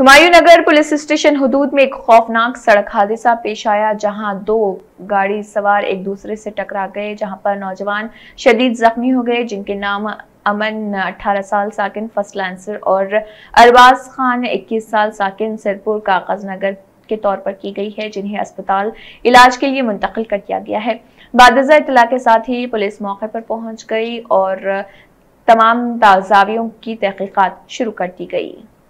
Humayun Nagar police station हुदूद में एक खौफनाक सड़क हादसा पेश आया, जहां दो गाड़ी सवार एक दूसरे से टकरा गए, जहां पर नौजवान शदीद जख्मी हो गए, जिनके नाम अमन 18 साल साकिन फर्स्ट लांसर और अरबाज खान 21 साल साकिन सिरपुर कागज नगर के तौर पर की गई है, जिन्हें अस्पताल इलाज के लिए मुंतकिल कर दिया गया है। बादजा इत्तला के साथ ही पुलिस मौके पर पहुंच गई और तमाम ताज़ावियों की तहकीकात शुरू कर दी गई।